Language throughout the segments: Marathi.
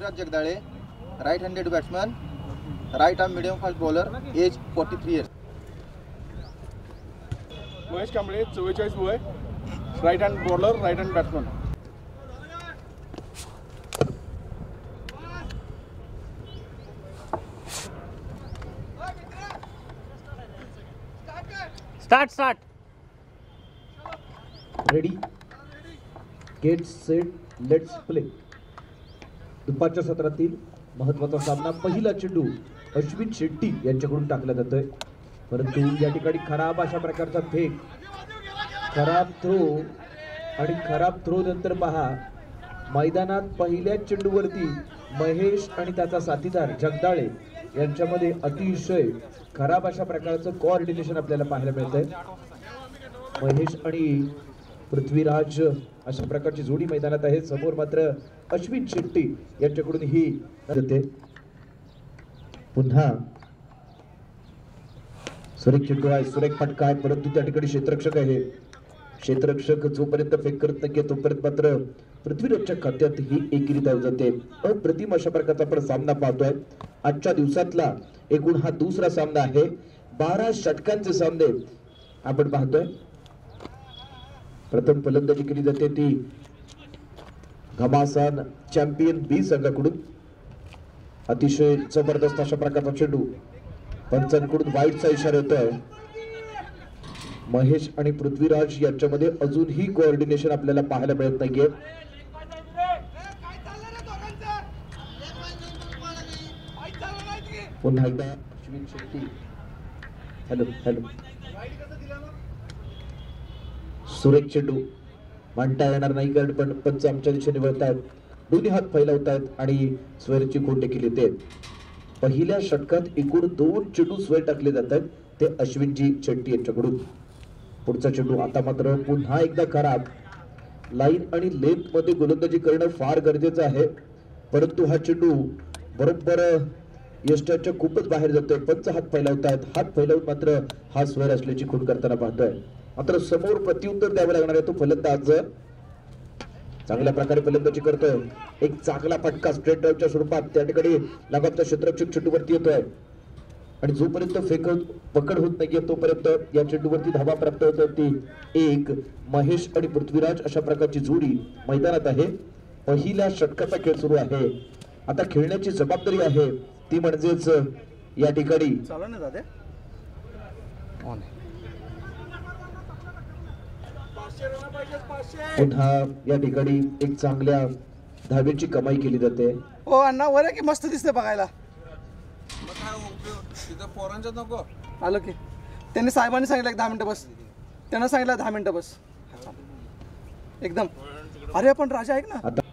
Prithviraj Jagdale, right handed batsman, right arm medium fast bowler, age 43 years. Mahesh Kamble 44 वय, right hand bowler, right hand batsman. Start ready, get set, let's play. दुपारच्या सत्रातील महत्वाचा सामना. पहिला चेंडू अश्विन शेट्टी यांच्याकडून टाकला जातोय, परंतु या ठिकाणी खराब अशा प्रकारचा फेक, खराब थ्रो नंतर पहा मैदानात पहिल्या चेंडूवरती महेश आणि त्याचा साथीदार जगदाळे यांच्यामध्ये अतिशय खराब अशा प्रकारचं कोऑर्डिनेशन आपल्याला पाहायला मिळतंय. महेश आणि पृथ्वीराज अशा प्रकारची जोडी मैदानात आहे. समोर मात्र अश्विन शेट्टी यांच्याकडून ही होते. पुन्हा सुरेख चेंडू आहे, सुरेख फटका आहे, परंतु त्या ठिकाणी क्षेत्ररक्षक आहे. क्षेत्ररक्षक जोपर्यंत फेक करत नाही तोपर्यंत मात्र पृथ्वीराजच्या खात्यात ही एकेरी धाव जाते. अप्रतिम अशा प्रकारचा आपण सामना पाहतोय. आजच्या दिवसातला एकूण हा दुसरा सामना आहे. 12 षटकांचे सामने आपण पाहतोय. प्रथम फलंदाजी केली जाते ती घमासान चॅम्पियन बी संघाकडून. अतिशय जबरदस्त अशा प्रकारचा चेंडू, पंचांकडून वाईटचा इशारा येतोय. महेश आणि पृथ्वीराज यांच्यामध्ये अजूनही कोऑर्डिनेशन आपल्याला पाहायला मिळत नाहीये. पुन्हा एकदा अश्विन शेट्टी, हॅलो, सुरेख चेंडू म्हणता येणार नाही कारण पण पंच आमच्या दिशेने वळतायत, दोन्ही हात फैलावतायत आणि स्वेरची खोट देखील येते. पहिल्या षटकात एकूण 2 चेंडू स्वेर टाकले जात आहेत, ते अश्विनजी शेट्टी यांच्याकडून. पुढचा चेंडू आता मात्र पुन्हा एकदा खराब. लाईन आणि लेंथ मध्ये गोलंदाजी करणं फार गरजेचं आहे, परंतु हा चेंडू बरोबर यष्टाच्या खूपच बाहेर जातोय. पंच हात फैलावतायत, हात फैलावून मात्र हा स्वेर असल्याची खूण करताना पाहतोय. मात्र समोर प्रत्युत्तर द्यावं लागणार आहे. तो फलंदाज चांगल्या प्रकारे फलंदाजी करतोय. एक चांगला फटका स्ट्रेट ड्राईव्हच्या स्वरूपात त्या ठिकाणी लगामचा क्षेत्ररक्षक चेंडूवरती येतोय आणि जोपर्यंत पकड होत नाहीये तोपर्यंत या चेंडूवरती धावा प्राप्त होत होती. एक महेश आणि पृथ्वीराज अशा प्रकारची जोडी मैदानात आहे. पहिल्या षटकाचा खेळ सुरू आहे. आता खेळण्याची जबाबदारी आहे ती म्हणजेच या ठिकाणी पुन्हा या ठिकाणी एक चांगल्या धावेची कमाई केली जाते. ओ अण्णा वर की मस्त दिसते बघायला. आलं की त्यांनी साहेबांनी सांगितलं 10 मिनिटं बस, त्यांना सांगितलं 10 मिनिटं बस एकदम. अरे पण राजा ऐक ना, आता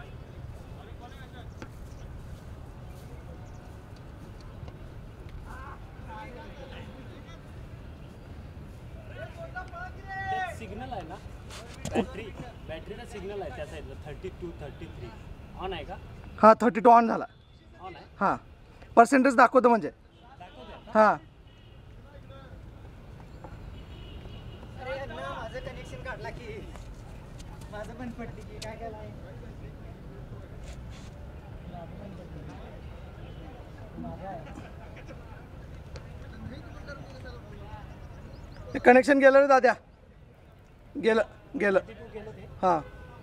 सिग्नल आहे ना, बॅटरीचा सिग्नल आहे त्या साईडला 32 33 ऑन आहे का? हा 32 ऑन झाला. ऑन आहे, हा पर्सेंटेज दाखवतो म्हणजे हा. अरे अण्णा माझं कनेक्शन काढला की माझं पण पडली की काय केलं आहे. कनेक्शन गेलं रे दाद्या, गेलं हा.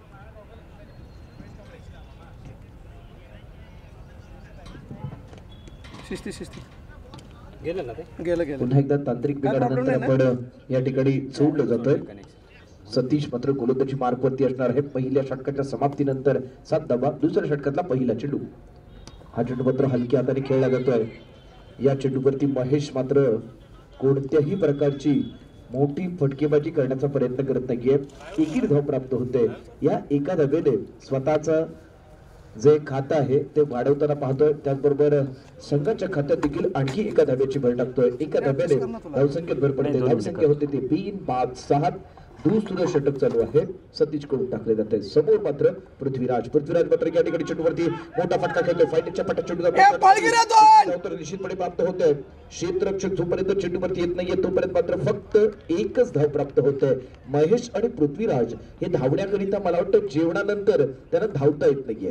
शिस्ती गेलं ना ते, गेलं. पुन्हा एकदा तांत्रिक बिघाडानंतर आपण या ठिकाणी जोडलं जातोय. सतीश मात्र गोलंदाजी मार्गवरती असणार आहे. पहिल्या षटकाच्या समाप्तीनंतर 7 धावा. दुसऱ्या षटकातला पहिला चेंडू, हा चेंडू मात्र हलक्या हाताने खेळला जातोय. या चेंडूवरती महेश मात्र कोणत्याही प्रकारची मोठी फटकेबाजी करण्याचा प्रयत्न करत नाहीये. एकीर धाव प्राप्त होते. या एका धावेने स्वतःचा जे खातं आहे ते वाढवताना पाहतोय. त्याचबरोबर संघाच्या खात्यात देखील आणखी एका धाब्याची भर टाकतोय. एका धाब्याने धावसंख्येत भर पडते. धावसंख्या होते ती 3 5 6. दुसरं षटक चालू आहे, सतीश कडून टाकले जाते. समोर मात्र पृथ्वीराज मात्र या ठिकाणी चेंडूवरती मोठा फटका खेळतोय. फायनलच्या पट्ट्यात चेंडूचा निश्चितपणे प्राप्त होतोय. क्षेत्ररक्षक जोपर्यंत चेंडूवरती येत नाहीये तोपर्यंत मात्र फक्त एकच धाव प्राप्त होते. महेश आणि पृथ्वीराज हे धावण्याकरिता मला वाटतं जेवणानंतर त्यांना धावता येत नाहीये.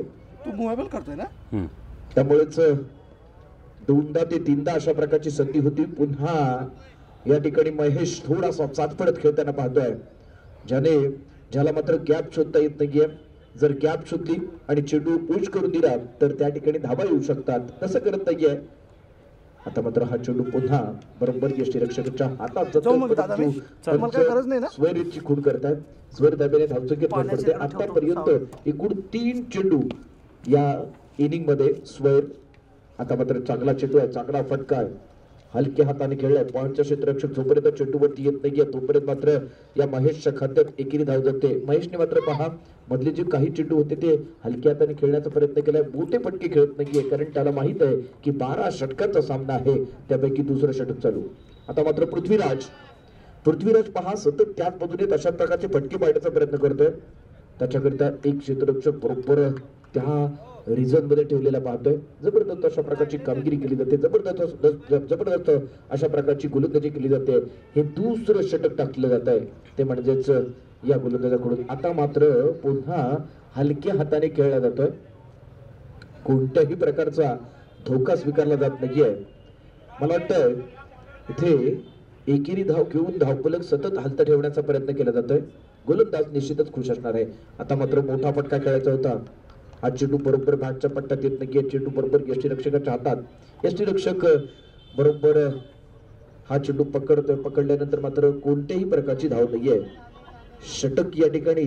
तू मोबाईल करतोय ना? त्यामुळेच दोनदा ते तीनदा अशा प्रकारची संधी होती. पुन्हा या ठिकाणी महेश थोडासा चाचपडत खेळताना पाहतोय, ज्याला मात्र गॅप शोधता येत नाहीये. जर गॅप शोधली आणि चेंडू पुश करून दिला तर त्या ठिकाणी धावा येऊ शकतात. तसं करत नाहीये. आता मात्र हा चेंडू पुन्हा बरोबर यष्टीरक्षकाच्या हातात जाऊ मग दादा मी. मला काही गरज नाही ना? स्वैरीची खूण करतायत. स्वर दाब्याने धावचुकीत भर पडते. आतापर्यंत एकूण 3 चेंडू या इनिंग मध्ये स्वैर. आता मात्र चांगला चेंडू आहे, चांगला फटका आहे, हलक्या हाताने खेळलाय. पॉईंटचा क्षेत्ररक्षक जोपर्यंत चेंडूवरती येत नाहीये तोपर्यंत मात्र या महेशच्या खात्यात एकेरी धाव जाते. महेशने मात्र पहा मधले जे काही चेंडू होते ते हलक्या हाताने खेळण्याचा प्रयत्न केलाय. मोठे फटके खेळत नाहीये, कारण त्याला माहित आहे की 12 षटकांचा सामना आहे, त्यापैकी दुसरं षटक चालू. आता मात्र पृथ्वीराज पहा सतत त्याच बाजूने अशा प्रकारचे फटके पाडण्याचा प्रयत्न करतोय. त्याच्याकरिता एक क्षेत्ररक्षक बरोबर त्या रिझन मध्ये ठेवलेला पाहतोय. जबरदस्त अशा प्रकारची कामगिरी केली जाते. जबरदस्त अशा प्रकारची गोलंदाजी केली जाते. हे दुसरं षटक टाकलं जात आहे ते म्हणजेच या गोलंदाजाकडून. आता मात्र पुन्हा हलक्या हाताने खेळला जातोय. कोणत्याही प्रकारचा धोका स्वीकारला जात नाहीये. मला वाटतं इथे एकेरी धाव घेऊन धावफलक सतत हलत ठेवण्याचा प्रयत्न केला जातोय. गोलंदाज निश्चितच खुश असणार आहे. आता मात्र मोठा फटका खेळायचा होता. हा चेंडू बरोबर बॅटच्या पट्ट्यात येत नाहीये. चेंडू बरोबर यष्टीरक्षकाच्या हातात. यष्टीरक्षक बरोबर हा चेंडू पकडतोय. पकडल्यानंतर मात्र कोणत्याही प्रकारची धाव नाहीये. षटक या ठिकाणी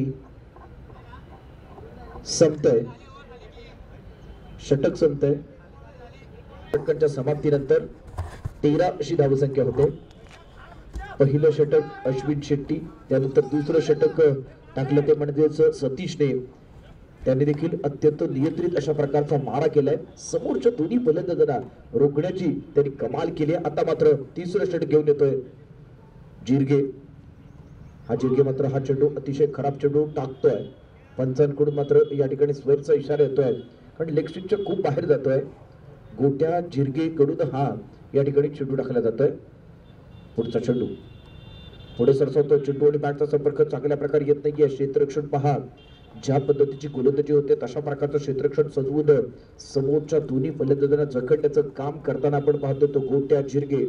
संपतंय. षटकांच्या समाप्तीनंतर 13 अशी धावसंख्या होते. पहिलं षटक अश्विन शेट्टी, त्यानंतर दुसरं षटक टाकलं ते म्हणजेच सतीशने. त्यांनी देखील अत्यंत नियंत्रित अशा प्रकारचा मारा केलाय. समोरच्या दोन्ही फलंदाजांना रोखण्याची त्यांनी कमाल केली. आता मात्र तिसरं षटक घेऊन येतोय जिरगे. हा जिरगे मात्र हा चेंडू अतिशय खराब चेंडू टाकतोय. पंचांकडून मात्र या ठिकाणी स्वेरचा इशारा येतोय, कारण लेग स्ट्रिपच्या खूप बाहेर जातोय. गोट्या जिरगे कडून हा या ठिकाणी चेंडू टाकला जातोय. पुढचा चेंडू पुढे सरसावतोय. चेंडू आणि बॅटचा संपर्क चांगल्या प्रकारे येत नाहीये. क्षेत्ररक्षण पहा ज्या पद्धतीची गोलंदाजी होते तशा प्रकारचं क्षेत्ररक्षण सजवून समोरच्या दोन्ही फलंदाजांना जखडण्याचं काम करताना आपण पाहतो तो गोट्या जिरगे.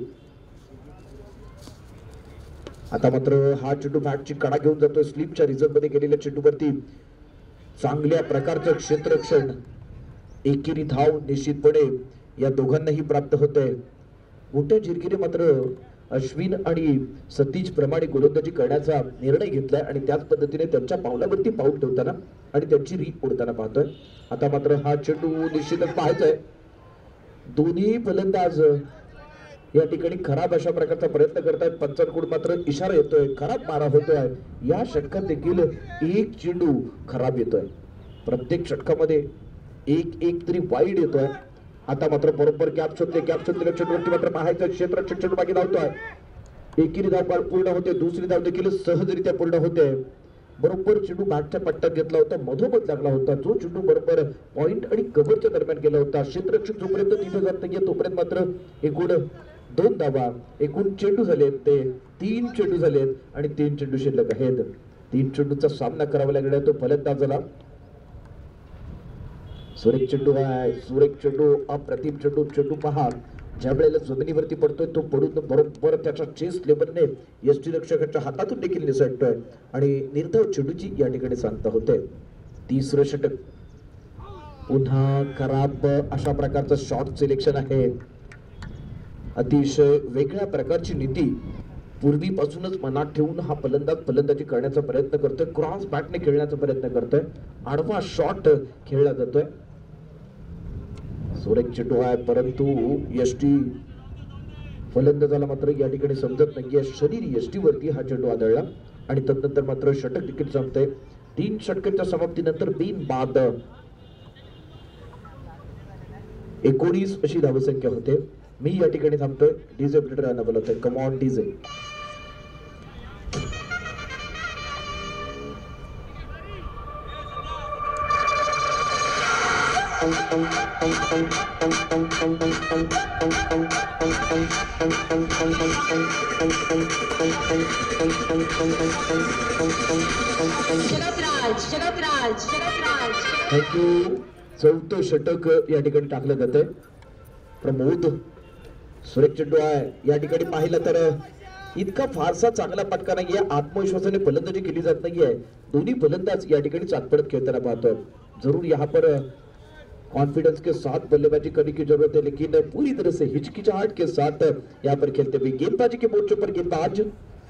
आता मात्र हा चेंडू बॅटची कडा घेऊन जातोय. स्लिपच्या रिझर्व मध्ये गेलेल्या चेंडूवरती चांगल्या प्रकारचं क्षेत्ररक्षण. एकेरी धाव निश्चितपणे या दोघांनाही प्राप्त होतंय. गोट्या जिरगीने मात्र अश्विन आणि सतीश प्रमाणे गोलंदाजी करण्याचा निर्णय घेतलाय आणि त्याच पद्धतीने त्यांच्या पावलावरती पाऊल ठेवताना आणि त्यांची रीत ओढताना पाहतोय. आता मात्र हा चेंडू निश्चितच पाहायचाय. दोन्ही फलंदाज या ठिकाणी खराब अशा प्रकारचा प्रयत्न करतायत. पंचांकडून मात्र इशारा येतोय, खराब मारा होतोय. या षटकात देखील एक चेंडू खराब येतोय. प्रत्येक षटकामध्ये एक तरी वाईड येतोय. आता मात्र बरोबर गॅप शोधलेल्या चेंडूवरती मात्र पाहायचं क्षेत्ररक्षक चेंडू मागे धावतोय. एकेरी धाव पूर्ण होते. दुसरी धाव देखील सहजरित्या पूर्ण होते. बरोबर चेंडू बॅटच्या पट्ट्यात घेतला होता, मधोमध लागला होता. जो चेंडू बरोबर पॉइंट आणि कव्हरच्या दरम्यान गेला होता. क्षेत्ररक्षक जोपर्यंत तिथे जात नाहीये तोपर्यंत मात्र एकूण 2 धावा. एकूण चेंडू झालेत ते 3 चेंडू झालेत आणि 3 चेंडू शिल्लक आहेत. 3 चेंडूचा सामना करावा लागला तो फलंदाजाला. सुरेख चेंडू आहे, सुरेख चेंडू, अप्रतिम चेंडू. चेंडू पहा ज्या वेळेला जमिनीवरती पडतोय तो पडून बरोबर त्याच्या चेस्ट लेवलने यष्टीरक्षकाच्या हातातून देखील निसटतोय आणि निर्धाव चेंडूची या ठिकाणी सांगता होते. तिसरं षटक पुन्हा खराब अशा प्रकारचं शॉर्ट सिलेक्शन आहे. अतिशय वेगळ्या प्रकारची नीती पूर्वीपासूनच मनात ठेवून हा फलंदाजी करण्याचा प्रयत्न करतोय. क्रॉस बॅटने खेळण्याचा प्रयत्न करतोय. आडवा शॉट खेळला जातोय. सुरेख चेंडू आहे परंतु यष्टी फलंदाजाला मात्र या ठिकाणी समजत नाहीये. शरीर यष्टीवरती हा चेंडू आदळला आणि तदनंतर मात्र षटक देखील संपतंय. 3 षटकांच्या समाप्तीनंतर बिन बाद 19 अशी धावसंख्या होते. मी या ठिकाणी थांबतोय. डीजे प्लेटर बोलतोय. Come on DJ. थँक्यू. चौथं षटक या ठिकाणी टाकलं जातंय. प्रमोद सुरेख चेंडू आहे या ठिकाणी पाहिलं तर इतका फारसा चांगला फटका नाहीये. आत्मविश्वासाने फलंदाजी केली जात नाहीये. दोन्ही फलंदाज या ठिकाणी चाकपडत खेळताना पाहतोय. जरूर यहाँ पर कॉन्फिडेंस के साथ बल्लेबाजी करने की जरूरत है, लेकिन पूरी तरह से हिचकिचाहट के साथ यहाँ पर खेलते हुए गेंदबाजी के मोर्चे पर गेंदबाज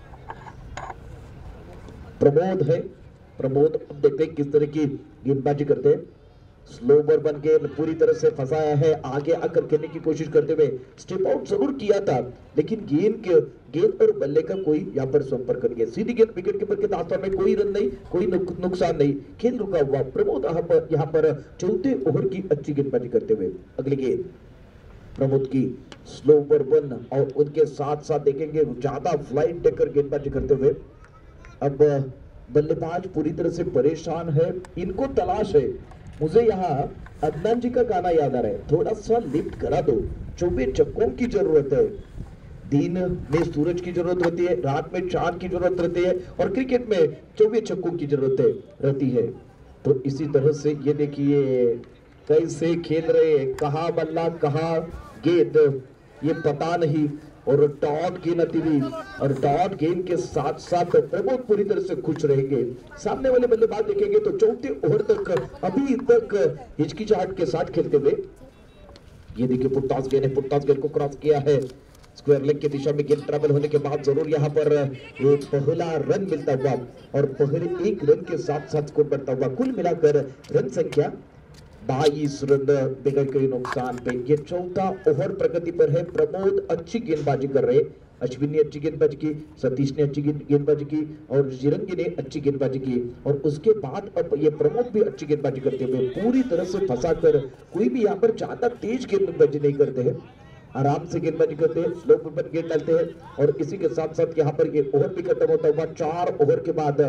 प्रमोद है. प्रमोद देखते हैं किस तरह की गेंदबाजी करते हैं. स्लो ओवर बन के पूरी तरह से फंसाया है. आगे आकर खेलने की कोशिश करते हुए स्टेप आउट जरूर किया था, लेकिन गेंद और बल्ले का कोई यहाँ पर संपर्क नहीं है. सीधी गेंद विकेट कीपर के दास्तान में कोई रन नहीं, कोई नुकसान नहीं. खेल रुका हुआ. प्रमोद यहाँ पर चौथे ओवर की अच्छी गेंदबाजी करते हुए अगली गेंद प्रमोद की स्लो ओवर बन और उनके साथ साथ देखेंगे ज्यादा फ्लाइट देकर गेंदबाजी करते हुए. अब बल्लेबाज पूरी तरह से परेशान है. इनको तलाश है. मुझे यहाँ अदनान जी का गाना याद आ रहा है, थोड़ा सा लिफ्ट करा दो. 24 चक्कों की जरूरत है. दिन में सूरज की जरूरत रहती है, रात में चांद की जरूरत रहती है, और क्रिकेट में 24 चक्कों की जरूरत रहती है. तो इसी तरह से ये देखिए कैसे खेल रहे, कहाँ बल्ला कहाँ गेंद ये पता नहीं. और डॉट गेंद आती हुई और डॉट गेंद के साथ साथ प्रमोद पूरी तरह से खुश रहेंगे. सामने वाले बल्लेबाज देखेंगे तो चौथे ओवर तक अभी तक हिचकिचाहट के साथ खेलते हुए. ये देखिए पुट्टास गेंद है, पुट्टास गेंद को क्रॉस किया है. स्क्वायर लेग की दिशा में गेंद ट्रैवल होने के बाद जरूर यहाँ पर एक पहला रन मिलता हुआ और पहले एक रन के साथ साथ स्कोर बढ़ता हुआ. कुल मिलाकर रन संख्या 22 रन बिगड़ गई नुकसान पे. ये चौथा ओवर प्रगति पर है. प्रमोद अच्छी गेंदबाजी कर रहे. अश्विन ने अच्छी गेंदबाजी की, सतीश ने अच्छी गेंदबाजी की और जिरंगी ने अच्छी गेंदबाजी की. और उसके बाद अब ये प्रमोद भी अच्छी गेंदबाजी करते हुए पूरी तरह से फंसा कर, कोई भी यहाँ पर ज्यादा तेज गेंदबाजी नहीं करते हैं, आराम से गेंदबाजी करते हैं, स्लो पर गेंद डालते हैं. और इसी के साथ साथ यहाँ पर ये ओवर भी खत्म होता हुआ. 4 ओवर के बाद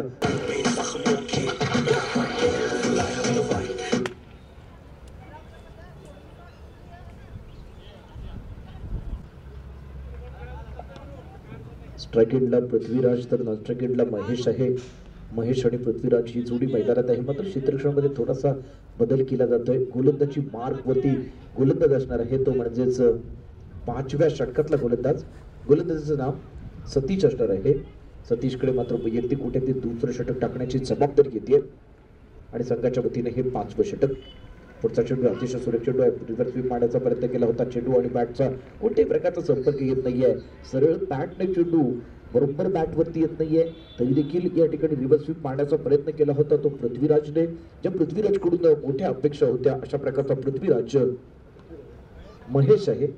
स्ट्राइक एंडला पृथ्वीराज तर नॉन स्ट्राइक एंडला महेश आहे. महेश आणि पृथ्वीराज ही जोडी मैदानात आहे. मात्र क्षेत्ररक्षणामध्ये थोडासा बदल केला जातोय. गोलंदाजी मार्कवरती गोलंदाज असणार आहे, तो म्हणजेच 5व्या षटकातला गोलंदाज. गोलंदाजाचं नाव सतीश असणार आहे. सतीशकडे मात्र वैयक्तिक कोट्यातील दुसरं षटक टाकण्याची जबाबदारी येते आणि संघाच्या वतीने हे 5वं षटक. पुढचा चेंडू अतिशय सुरेख चेंडू आहे. रिव्हर्स स्वीप मारण्याचा प्रयत्न केला होता. चेंडू आणि बॅटचा कोणत्याही प्रकारचा संपर्क येत नाहीये. सरळ बॅटने चेंडू बरोबर बॅटवरती येत नाहीये, तरी देखील या ठिकाणी रिव्हर्स स्वीप मारण्याचा प्रयत्न केला होता तो पृथ्वीराजने. ज्या पृथ्वीराजकडून मोठ्या अपेक्षा होत्या अशा प्रकारचा पृथ्वीराज महेश आहे.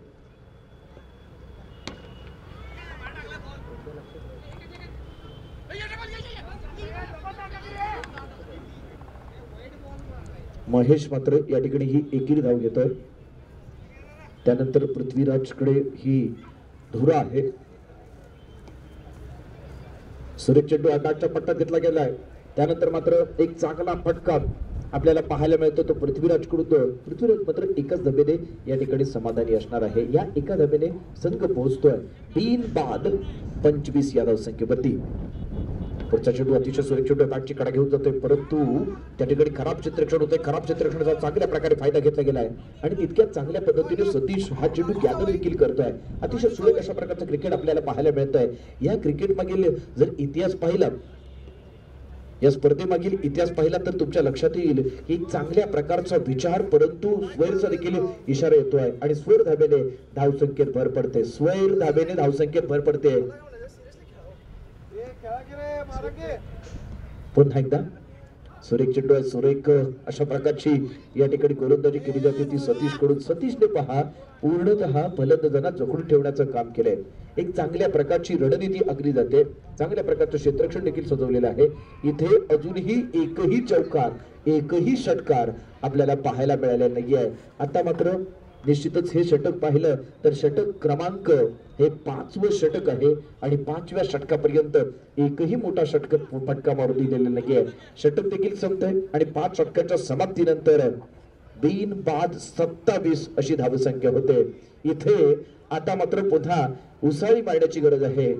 महेश मात्र या ठिकाणी ही एकेरी धाव घेतोय. त्यानंतर पृथ्वीराजकडे ही धुरा आहे. सुरेख चेंडू आकाशच्या पट्ट्यात घेतला गेलाय. त्यानंतर मात्र एक चांगला फटका आपल्याला पाहायला मिळतो तो पृथ्वीराजकडून. पृथ्वीराज मात्र एकाच धाब्याने या ठिकाणी समाधानी असणार आहे. या एका धाब्याने संघ पोहोचतोय 3 बाद 25 या धावसंख्येवरती. पुढचा चेंडू अतिशय सुरेख चेंडू बॅटची कडा घेऊन जातोय, परंतु त्या ठिकाणी खराब क्षेत्ररक्षण होतंय. खराब क्षेत्ररक्षणाचा चांगल्या प्रकारे फायदा घेतला गेलाय आणि तितक्याच चांगल्या पद्धतीने सतीश हा चेंडू गॅदर देखील करतोय. अतिशय सुरेख अशा प्रकारचं क्रिकेट आपल्याला पाहायला मिळतंय. या क्रिकेट मागील जर इतिहास पाहिला, या स्पर्धेमागील इतिहास पाहिला तर तुमच्या लक्षात येईल की चांगल्या प्रकारचा विचार परंतु स्वैरचा देखील इशारा येतोय आणि स्वैर धाब्याने धावसंख्येत भर पडते. स्वैर धाब्याने धावसंख्येत भर पडते. पुन्हा एकदा सुरेख चेंडू आहे. सुरेख अशा प्रकारची या ठिकाणी गोलंदाजी केली जाते ती सतीश कडून. सतीशने पहा पूर्णतः फलंदाजांना जखडून ठेवण्याचं काम केलंय. एक चांगल्या प्रकारची रणनीती आखली जाते. चांगल्या प्रकारचं क्षेत्ररक्षण देखील सजवलेलं आहे. इथे अजूनही एकही चौकार, एकही षटकार आपल्याला पाहायला मिळाले नाहीये. आता मात्र निश्चितच हे षटक पाहिलं तर षटक क्रमांक हे 5वं षटक आहे आणि 5व्या षटकापर्यंत एकही मोठा फटका मारू दिलेला नाहीये. षटक देखील संपतंय आणि 5 षटकांच्या समाप्तीनंतर 3 बाद 27 अशी धावसंख्या होते. इथे आता मात्र पुन्हा उसाळी मारण्याची गरज आहे.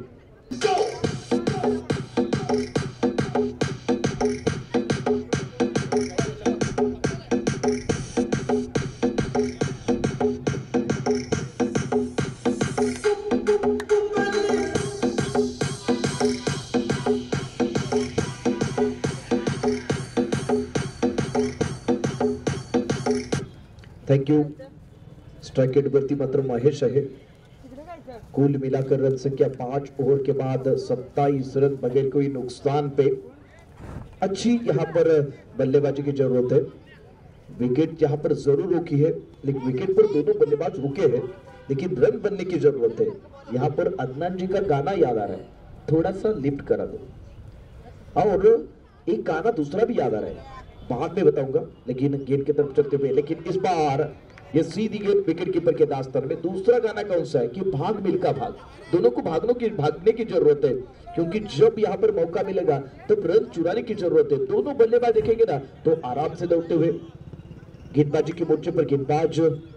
थँक्यू. स्ट्राइक रेट वरती मात्र महेश है. कुल मिलाकर रन संख्या 5 ओवर के बाद 27 रन बगैर कोई नुकसान पे. अच्छी यहाँ पर बल्लेबाजी की जरूरत है. विकेट यहाँ पर जरूर रुकी है, लेकिन विकेट पर दोनों बल्लेबाज रुके हैं, लेकिन रन बनने की जरूरत है. यहाँ पर अदनान जी का गाना याद आ रहा है, थोड़ा सा लिफ्ट करा दो. और एक गाना दूसरा भी याद आ रहा है, बाद में बताऊंगा. लेकिन गेंद की तरफ चलते हुए, लेकिन इस बार ये सीधी गेंद विकेट कीपर के दास्तान में. दूसरा गाना कौन सा है कि भाग मिल्खा भाग. दोनों को भागने की जरूरत है, क्योंकि जब यहाँ पर मौका मिलेगा तब रन चुराने की जरूरत है. दोनों बल्लेबाज देखेंगे ना तो आराम से लौटते हुए. गेंदबाजी के मोर्चे पर गेंदबाज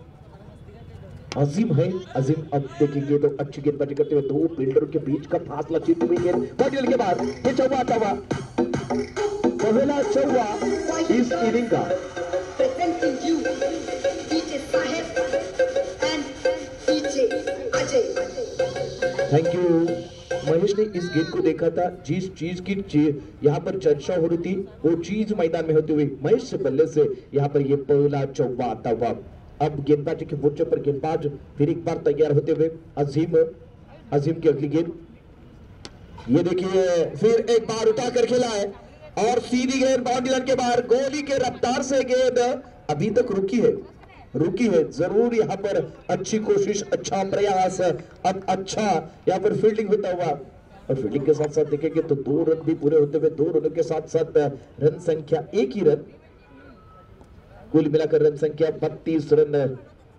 अजीम है. अजीम अब देखेंगे तो अच्छी गेंदबाजी करते हुए दो फील्डरों के बीच का फासला छीनते हुए गेंद बॉडी के बाद ये चौवा आता हुआ पहला चौवा इस इनिंग का. Presenting you, DJ Saheb and DJ Ajay. Thank you. Mahesh ने इस गेंद को देखा था. जिस चीज की यहाँ पर चर्चा हो रही थी वो चीज मैदान में होते हुए महेश से बल्ले से यहाँ पर ये पहला चौवा आता हुआ. अब गेंदबाजी के मोर्चे पर गेंदबाज फिर एक बार तैयार होते हुए. अजीम की अगली गेंद ये देखिए, फिर एक बार उठा कर खेला है और सीधी गेंद बाउंड्री लाइन के बाहर. गोली के रफ्तार से गेंद अभी तक रुकी है. जरूर यहाँ पर अच्छी कोशिश, अच्छा प्रयास, अब अच्छा यहाँ पर फील्डिंग होता हुआ. और फील्डिंग के साथ साथ देखेंगे तो 2 रन भी पूरे होते हुए, 2 रनों के साथ साथ रन संख्या 1 ही रन. कुल मिलाकर रन संख्या 32 रन.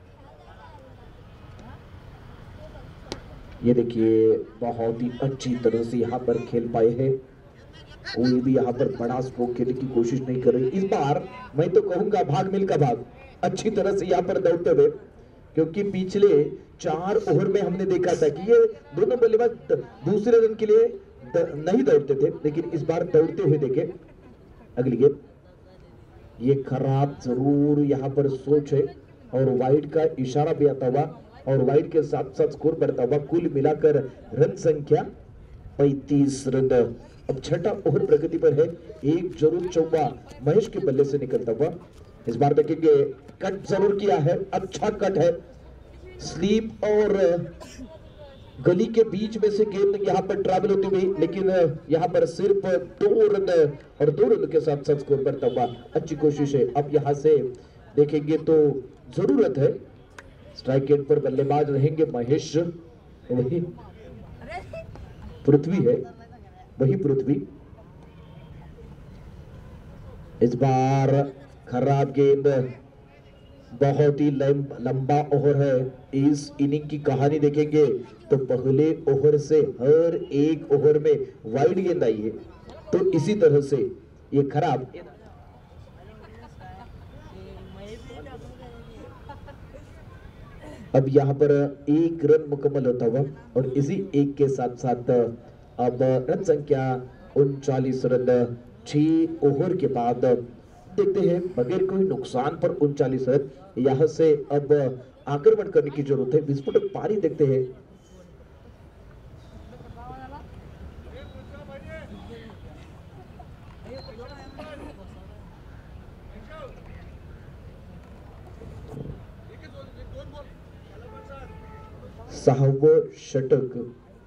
ये देखिए बहुत ही अच्छी तरह से यहाँ पर खेल पाए हैं. कोई भी यहाँ पर बड़ा स्ट्रोक खेलने की कोशिश नहीं कर रही. इस बार मैं तो कहूंगा भाग मिल्खा भाग, अच्छी तरह से यहाँ पर दौड़ते हुए, क्योंकि पिछले 4 ओवर में हमने देखा था कि ये दोनों बल्लेबाज दूसरे रन के लिए नहीं दौड़ते थे, लेकिन इस बार दौड़ते हुए देखे. अगली गेंद ये खराब जरूर यहाँ पर सोच है और वाइड का इशारा भी आता हुआ और वाइड के साथ साथ स्कोर बढ़ता हुआ. कुल मिलाकर रन संख्या 35 रन. अब छठा ओवर प्रगति पर है. एक जरूर चौवा महेश के बल्ले से निकलता हुआ. इस बार देखेंगे कट जरूर किया है, अच्छा कट है. स्लीप और गली के बीच में से गेंद यहाँ पर ट्रैवल होती हुई, लेकिन यहाँ पर सिर्फ 2 रन और 2 रन के साथ साथ स्कोर बढ़ता हुआ. अच्छी कोशिश है. अब यहाँ से देखेंगे तो जरूरत है. स्ट्राइक एंड पर बल्लेबाज रहेंगे महेश, वही पृथ्वी. इस बार खराब गेंद. बहुत ही लंबा ओवर है. इस इनिंग की कहानी देखेंगे तो पहले ओवर से हर एक ओवर में वाइड गेंद आई है, तो इसी तरह से ये खराब. अब यहाँ पर 1 रन मुकम्मल होता हुआ और इसी 1 के साथ साथ अब रन संख्या 39 रन 6 ओवर के बाद. देखते हैं बगैर कोई नुकसान पर 39 रन. यहाँ से अब आक्रमण करने की जरूरत है. विस्फोटक पारी देखते हैं. सहावं षटक.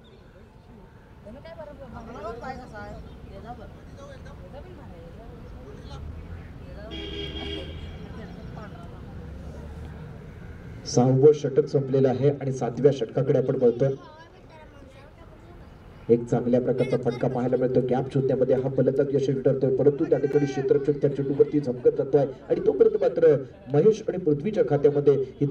सहावं षटक संपलेलं आहे आणि 7व्या षटकाकडे आपण बघतोय. एक चांगल्या प्रकारचा फटका पाहायला मिळतो. गॅप शोधण्यामध्ये हा फलंदाज यशस्वी ठरतोय, परंतु त्या ठिकाणी क्षेत्ररक्षक त्या चेंडूवरती झपकत जातोय आणि तोपर्यंत मात्र महेश आणि पृथ्वीच्या खात्यामध्ये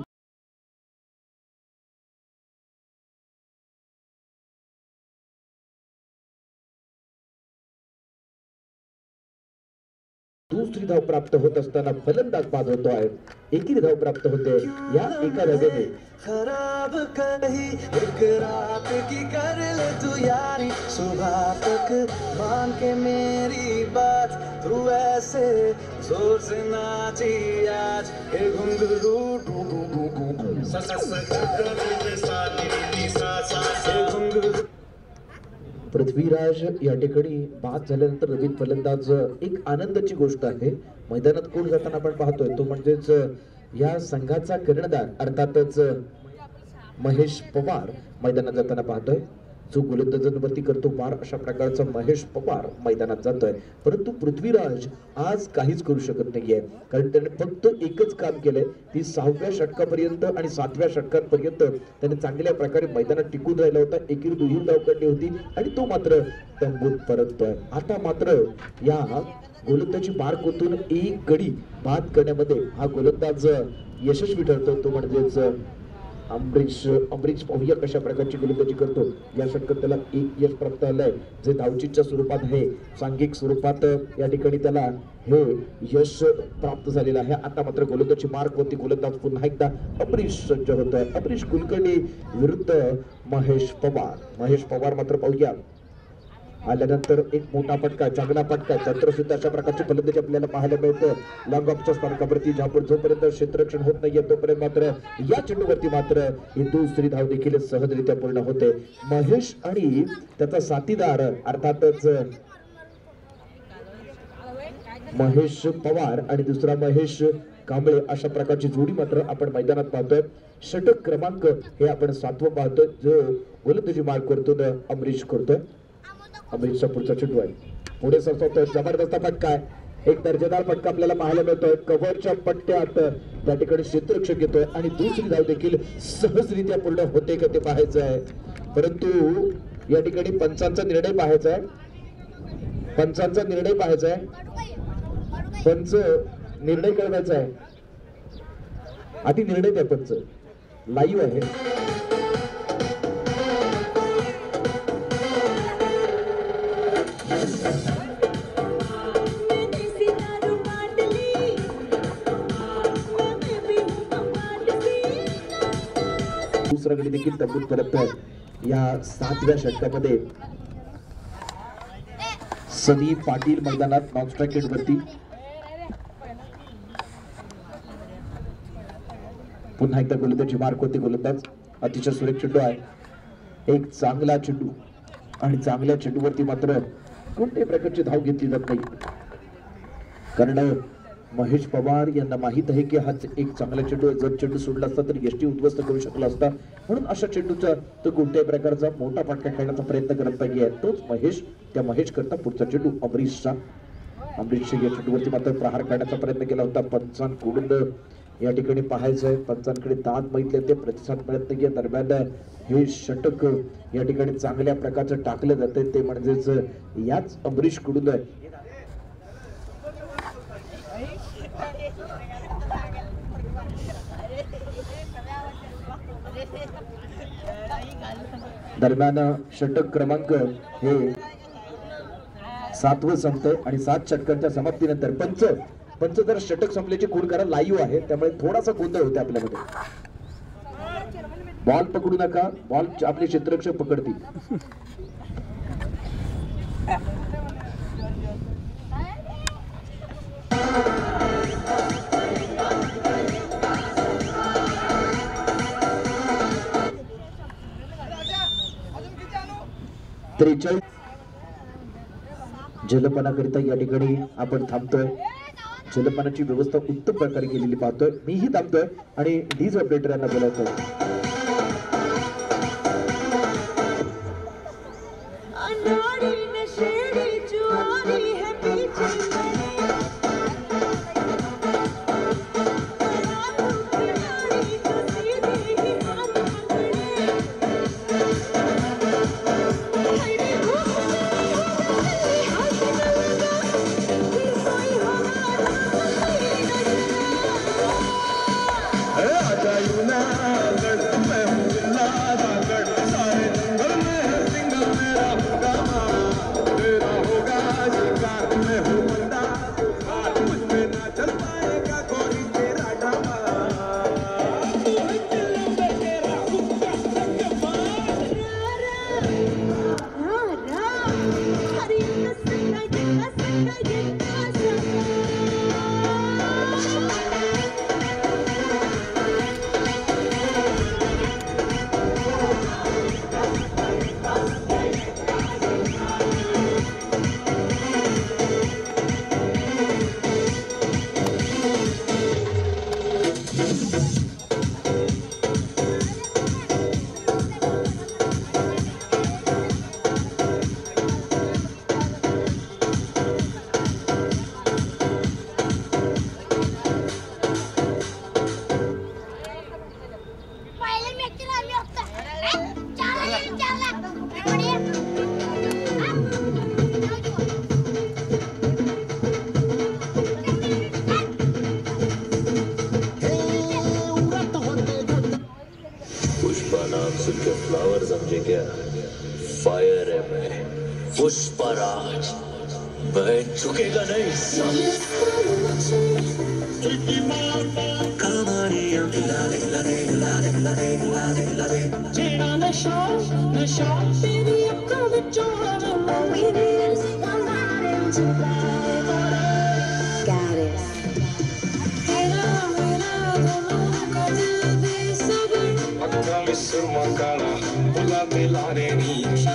दुसरी धाव प्राप्त होत असताना फलंदाज बाद होतो आहे. एकी धाव प्राप्त होते या एका धावेने. खराब कहीं एक रात की कर ले तू यारी, सुबह तक मान के मेरी बात, तू ऐसे जोर से नाची आज ये घुंघरू पृथ्वीराज या ठिकाणी बाद झाल्यानंतर नवीन फलंदाज एक आनंदाची गोष्ट आहे. मैदानात कोण जाताना आपण पाहतोय तो म्हणजेच या संघाचा कर्णधार अर्थातच महेश पवार मैदानात जाताना पाहतोय. जो गोलंदाजांवरती करतो वार अशा प्रकारचा महेश पवार मैदानात जातोय. परंतु पृथ्वीराज आज काहीच करू शकत नाहीये, कारण त्याने फक्त एकच काम केलंय. ती 6व्या षटकापर्यंत आणि 7व्या षटकापर्यंत त्याने चांगल्या प्रकारे मैदानात टिकून राहिला होता. एकीवर दुहेरी धाव काढली होती आणि तो मात्र तंबूत परततोय. आता मात्र या गोलंदाजी मार्कवरून एक गडी बाद करण्यामध्ये हा गोलंदाज यशस्वी ठरतो. तो म्हणजेच अमरीश पाहूया कशा प्रकारची गोलंदाजी करतो. या षटकात त्याला एक यश प्राप्त आलंय, जे धावचीच्या स्वरूपात आहे. सांघिक स्वरूपात या ठिकाणी त्याला हे यश प्राप्त झालेलं आहे. आता मात्र गोलंदाजी मार्कवरती गोलंदाज पुन्हा एकदा अमरीश सज्ज होतोय. अमरीश कुलकर्णी विरुद्ध महेश पवार मात्र पाहूया आल्यानंतर एक मोठा फटका, चांगला फटका, तंत्रशुद्ध अशा प्रकारची फलंदाजी आपल्याला पाहायला मिळतं. लॉंग ऑफच्या स्थानकावरती जोपर्यंत क्षेत्ररक्षण होत नाहीये तोपर्यंत मात्र या चेंडूवरती मात्र ही दुसरी धाव देखील सहजरित्या पूर्ण होते. महेश आणि त्याचा साथीदार अर्थातच महेश पवार आणि दुसरा महेश कांबळे अशा प्रकारची जोडी मात्र आपण मैदानात पाहतोय. षटक क्रमांक हे आपण 7वं पाहतोय, जो गोलंदाजी मार्क करतो अमरीश करतोय. अमरीशचा पुढचा चेंडू आहे, पुढे सरसवतोय, जबरदस्त फटका आहे. एक दर्जेदार फटका आपल्याला पाहायला मिळतोय. कव्हरच्या पट्ट्यात त्या ठिकाणी क्षेत्ररक्षक येतोय आणि दुसरी धाव देखील सहजरित्या पूर्ण होते का ते पाहायचं आहे. परंतु या ठिकाणी पंचांचा निर्णय पाहायचा आहे. पंच निर्णय कळवायचा आहे. आधी निर्णय द्या. पंच लाईव्ह आहे. दुसरा गडी देखील तंबूत परततोय. या 7व्या षटकामध्ये सनी पाटील मैदानात नॉन स्ट्राइक वरती. पुन्हा एकदा गोलंदाजी मार्क होते. गोलंदाज अतिशय सुरेख चेंडू आहे, एक चांगला चेंडू आणि चांगल्या चेंडूवरती मात्र कोणत्याही प्रकारची धाव घेतली जात नाही, कारण महेश पवार यांना माहित आहे की हा एक चांगला चेंडू आहे. जर चेंडू सोडला असता तर यष्टी उद्ध्वस्त करू शकला असता, म्हणून अशा चेंडूचा तो कोणत्याही प्रकारचा मोठा फटका खेळण्याचा प्रयत्न करत नाहीये. तोच महेश करता पुढचा चेंडू अमरीशच्या या चेंडूवरती मात्र प्रहार करण्याचा प्रयत्न केला होता. पंचांकडून या ठिकाणी पाहायचंय, पंचांकडे दाद माहितले ते प्रतिसाद मिळत नाहीये. दरम्यान हे षटक या ठिकाणी चांगल्या प्रकारचं टाकलं जाते, ते म्हणजेच याच अमरीश कडून दरम्यान षटक क्रमांक हे 7वं संपतंय आणि 7 षटकांच्या समाप्तीनंतर पंच जर षटक संपल्याची खूण करा लाईव्ह आहे, त्यामुळे थोडासा गोंधळ होते आपल्यामध्ये. बॉल पकडू नका, बॉल आपले क्षेत्ररक्षक पकडतील. जलपानाकरिता या ठिकाणी आपण थांबतोय. जलपानाची व्यवस्था उत्तम प्रकारे केलेली पाहतोय. मीही थांबतोय आणि डीज ऑपरेटर यांना बोलावतोय. गया, फायर है मैं, पुष्पराज, मैं झुकेगा नहीं। सुरमा काला बुला मिला रेनी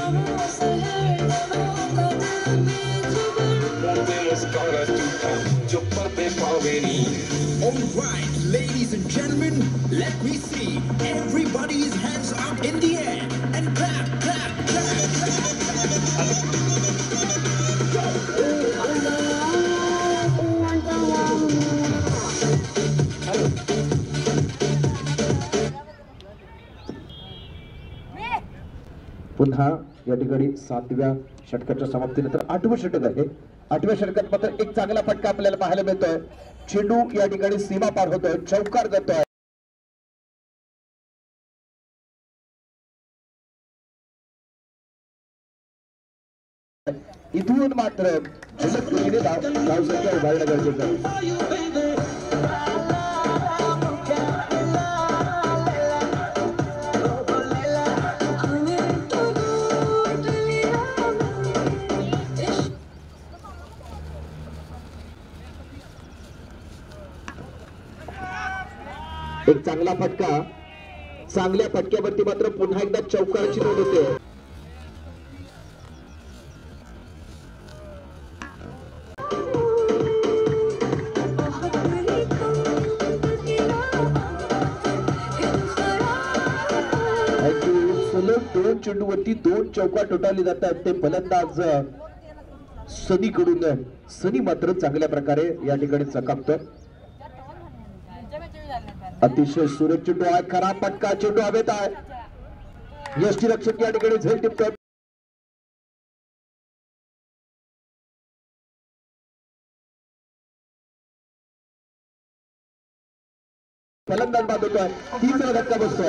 मुस्कारा झूठा जो पर्दे पावेनी। Alright, ladies and gentlemen, let me see everybody's hands up in the air and clap, clap, clap, clap, पुन्हा या ठिकाणी 7व्या षटकाच्या समाप्तीनंतर 8वं षटक आहे। 8व्या षटकात मात्र एक चांगला फटका आपल्याला पाहायला मिळतोय। चेंडू या ठिकाणी सीमा पार होतोय, चौकार जातोय। इथून मात्र जलद गतीने धावसंख्या उभारणं गरजेचं आहे। एक चांगला फटका, चांगल्या फटक्यावरती मात्र पुन्हा एकदा चौकाराची नोंद होते। सलग 2 चेंडूवरती 2 चौकार ठोठावले जातात। ते फलंदाज सनी कडून, सनी मात्र चांगल्या प्रकारे या ठिकाणी चकापतो। अतिशय सुरेख चेंडू आहे, खराब फटका, चेंडू हवेत आहे। यष्टीरक्षक या ठिकाणी झेल टिपतात। फलंदाज बाद होतोय, 3रा धक्का बसतोय।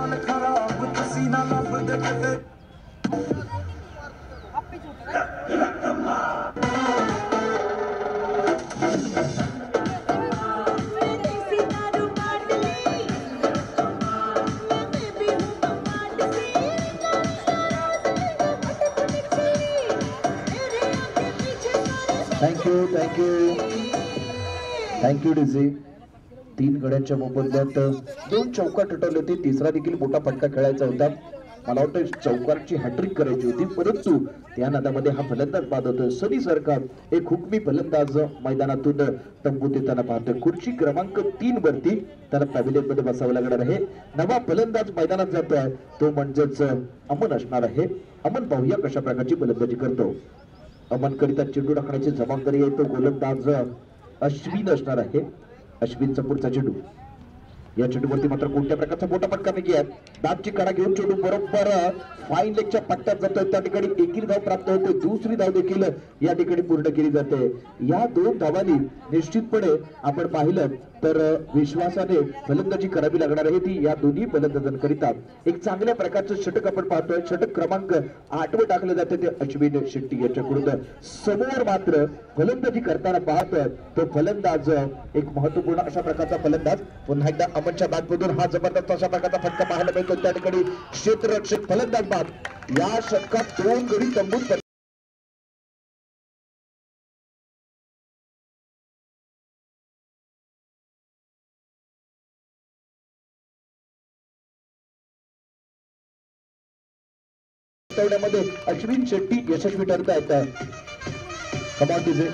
Thank you DC. 3 गड्यांच्या मोबदल्यात 2 चौकार ठोठावले होते। 3रा देखील मोठा फटका खेळायचा होता। मला वाटतं चौकारची हॅट्रिक करायची होती, परंतु त्या नादामध्ये हा फलंदाज बाद होतोय। सनी सरकार एक हुकमी फलंदाज मैदानातून तंबूत येताना पाहतोय। खुर्ची क्रमांक 3 वरती त्याला पॅव्हिलियन मध्ये बसावं लागणार आहे। नवा फलंदाज मैदानात जातोय, तो म्हणजेच अमन असणार आहे। अमन पाहूया कशा प्रकारची फलंदाजी करतो। अमन करिता चेंडू टाकण्याची जबाबदारी आहे तो गोलंदाज अश्विन असणार आहे। अश्विनचा पुढचा चेंडू, या चेंडूवरती मात्र कोणत्या प्रकारचा मोठा फटका नाही आहे। दाबची कडा घेऊन चेंडू बरोबर फाईन लेगच्या पट्ट्यात जातोय। त्या ठिकाणी एकीर धाव प्राप्त होते, दुसरी धाव देखील या ठिकाणी पूर्ण केली जाते। या 2 धावांनी निश्चितपणे आपण पाहिलं तर विश्वासाने फलंदाजी करावी लागणार आहे ती या दोन्ही फलंदाजांकरिता। एक चांगल्या प्रकारचं षटक आपण पाहतोय। षटक क्रमांक 8 वर टाकलं जाते ते अश्विन शेट्टी याच्याकडून। समोर मात्र फलंदाजी करताना पाहतोय तो फलंदाज एक महत्वपूर्ण अशा प्रकारचा फलंदाज। पुन्हा एकदा अमनच्या बॅटमधून हा जबरदस्त अशा प्रकारचा फटका पाहायला मिळतो। त्या ठिकाणी क्षेत्ररक्षक फलंदाज बाद। या षटकात 2 गडी तंबूत मध्ये अश्विन शेट्टी यशस्वी ठरत आहेत। कमाल डीजे।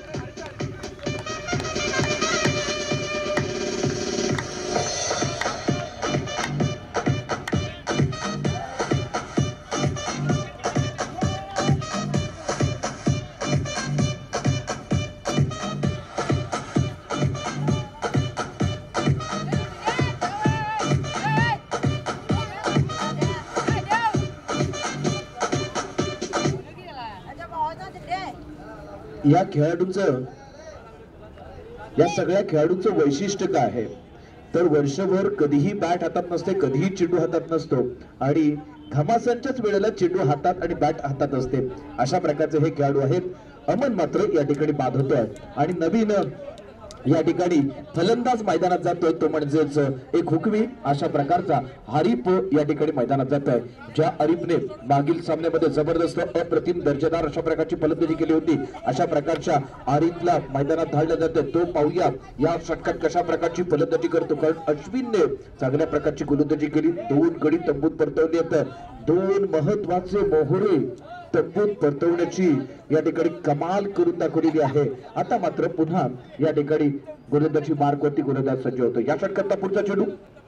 या खेळाडूंचं, या सगळ्या खेळाडूंचं वैशिष्ट्य काय आहे तर वर्षभर कधीही बॅट हातात नसते, कधीही चेंडू हातात नसतो आणि घमासांच्याच वेळेला चेंडू हातात आणि बॅट हातात असते, अशा प्रकारचे हे खेळाडू आहेत. अमन मात्र या ठिकाणी बाद होतोय आणि नवीन या ठिकाणी फलंदाज मैदानात जातोय, तो म्हणजेच एक हुकमी अशा प्रकारचा हरीफ या ठिकाणी मैदानात जातोय. ज्या हरीफने मागील सामन्यामध्ये जबरदस्त अप्रतिम दर्जेदार अशा प्रकारची फलंदाजी केली होती, अशा प्रकारच्या हरीफला मैदानात धाडलं जातं. तो पाहूया या षटकात कशा प्रकारची फलंदाजी करतो, कारण अश्विनने चांगल्या प्रकारची गोलंदाजी केली. 2 गडी तंबूत परतवले आहेत. 2 महत्वाचे मोहरे तंबूत परतवण्याची या ठिकाणी कमाल करून दाखवलेली आहे. आता मात्र पुन्हा या ठिकाणी गोलंदाजी मार्कवरती गोलंदाज सज्ज होतो. या षटकातला पुढचा चेंडू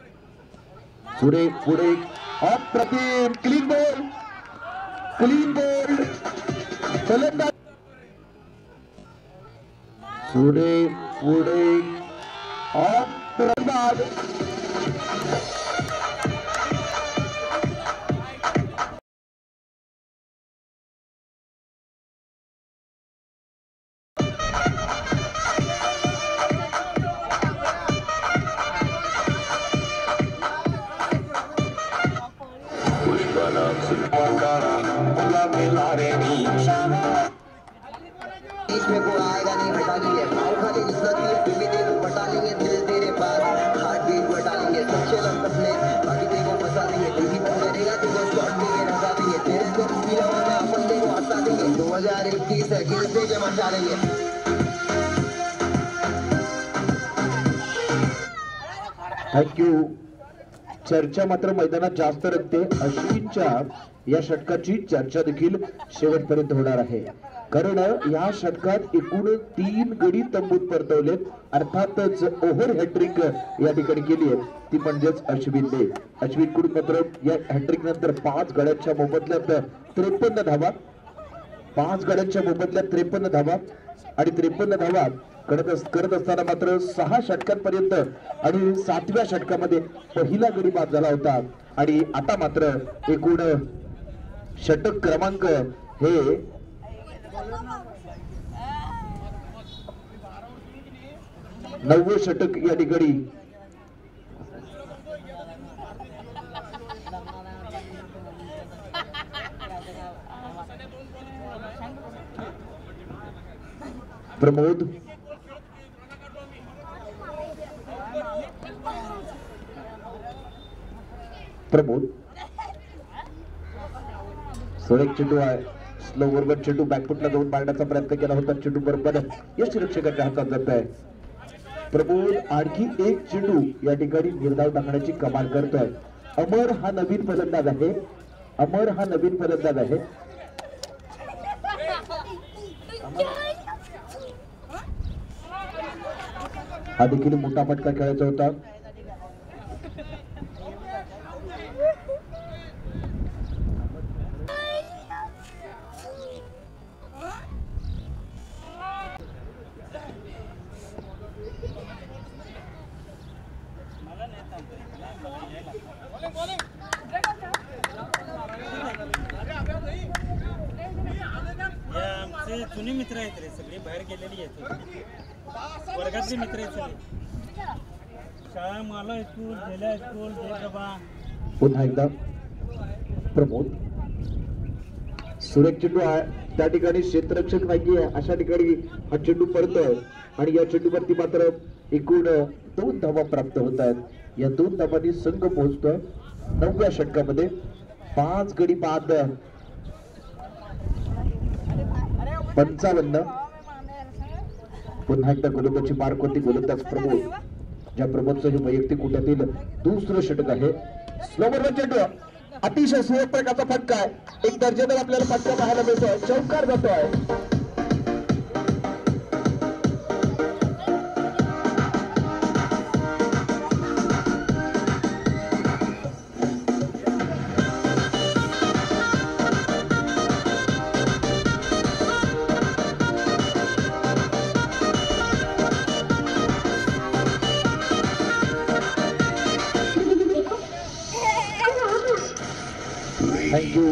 सुरेख पुढे अप्रतिम क्लीन बॉल फलंदाज सुरेख पुढे अप्रतिम इसमें कोई आएगा नहीं, हटा लेंगे भाव खाली तुम्हें देखो बटा लेंगे दिल तेरे पास हार्ट बीट बटा लेंगे सच्चे लग अपने बाकी देखो फंसा देंगे टीवी पर करेगा तुझको शॉट देंगे रखा देंगे तेरे को फिल्मों में अपन देखो हंसा देंगे 2021 है गिर दे के मचा लेंगे. थँक्यू. चर्चा मात्र मैदानात जास्त रंगते. अश्विनच्या या षटकाची चर्चा देखील शेवटपर्यंत होणार आहे, कारण या षटकात एकूण 3 गडी तंबूत परतवलेत. अर्थातच ओव्हर हॅट्रिक या ठिकाणी केली आहे, ती म्हणजेच अश्विनने. अश्विनकडून मात्र या हॅट्रिक नंतर 5 गड्यांच्या मोबदल्यात 53 धावा, 5 गड्यांच्या मोबदल्यात 53 धावा आणि 53 धावा करत असताना मात्र 6 षटकांपर्यंत आणि 7व्या षटकामध्ये पहिला गडी बाद झाला होता. आणि आता मात्र एकूण षटक क्रमांक हे 9वे षटक या ठिकाणी प्रमोद सोरेक चेंडू आहे. स्लो बरोबर चेंडू बॅकफुटला जाऊन मारण्याचा प्रयत्न केला होता. चेंडू बरोबर यष्टिरक्षकाच्या हातात जात आहे. प्रमोद आणखी एक चेंडू या ठिकाणी निर्धाव टाकण्याची कमाल करतोय. अमर हा नवीन फलंदाज आहे. हा देखील मोठा फटका खेळायचा होता. जुनी मित्र आहेत रे, सगळे बाहेर गेलेली आहेत, वर्गातले मित्र आहेत सगळे. शाळा मला स्कूल गेल्या स्कूल पुन्हा एकदा प्रमोद. सुरेख चेंडू आहे, त्या ठिकाणी क्षेत्ररक्षक नाहीये, अशा ठिकाणी हा चेंडू पडतोय आणि या चेंडूवरती मात्र एकूण 2 धावा प्राप्त होत आहेत. या 2 धावांनी संघ पोहोचतोय 9व्या षटकामध्ये. 5 गडी बाद 55. पुन्हा एकदा गोलंदाजी मार्क होती. गोलंदाज प्रमोद, ज्या प्रमोदचं हे वैयक्तिक कुटातील 2रं षटक आहे. स्लोवर चेंडू अतिशय सुरेख फटका आहे. एक दर्जेदार आपल्याला फटका पाहायला मिळतोय. चौकार जातोय. थँक्यू.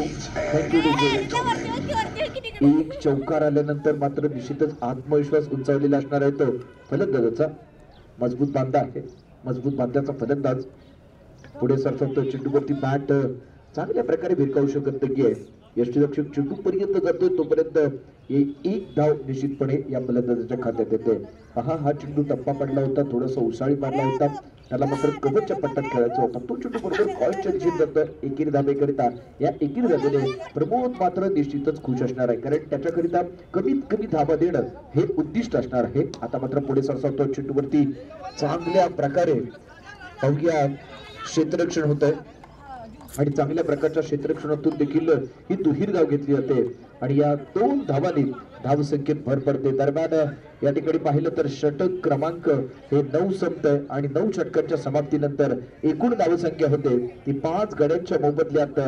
एक चौकार आल्यानंतर मात्र निश्चितच आत्मविश्वास उंचावलेला असणार आहे तो फलंदाजाचा. मजबूत बांधा आहे, मजबूत बांध्याचा फलंदाज पुढे सरसवतो. चेंडूवरती बॅट चांगल्या प्रकारे भिरकावू शकत नाहीये. यष्टीरक्षक चेंडूपर्यंत जातोय तोपर्यंत एक धाव निश्चितपणे या फलंदाजाच्या खात्यात येते. हा चेंडू टप्पा पडला होता, थोडासा उसाळी मारला होता, त्याला मात्र कव्हरच्या पट्ट्यात खेळायचा होता. तो चेंडू बरोबर कॉईनच्या दिशेने जातो एकेरी धाबेकरिता. या एकेरी धाबेने प्रमोद मात्र निश्चितच खुश असणार आहे, कारण त्याच्याकरिता कमीत कमी धाबा देणं हे उद्दिष्ट असणार आहे. आता मात्र पुढे सरसावतो चेंडूवरती चांगल्या प्रकारे पाहूया क्षेत्ररक्षण होत आहे आणि चांगल्या प्रकारच्या क्षेत्ररक्षणातून देखील ही दुहेरी धाव घेतली जाते आणि या 2 धावांनी धावसंख्येत भर पडते. दरम्यान या ठिकाणी पाहिलं तर षटक क्रमांक हे 9 संपतंय आणि 9 षटकांच्या समाप्तीनंतर एकूण धावसंख्या होते ती 5 गड्यांच्या मोबदल्यात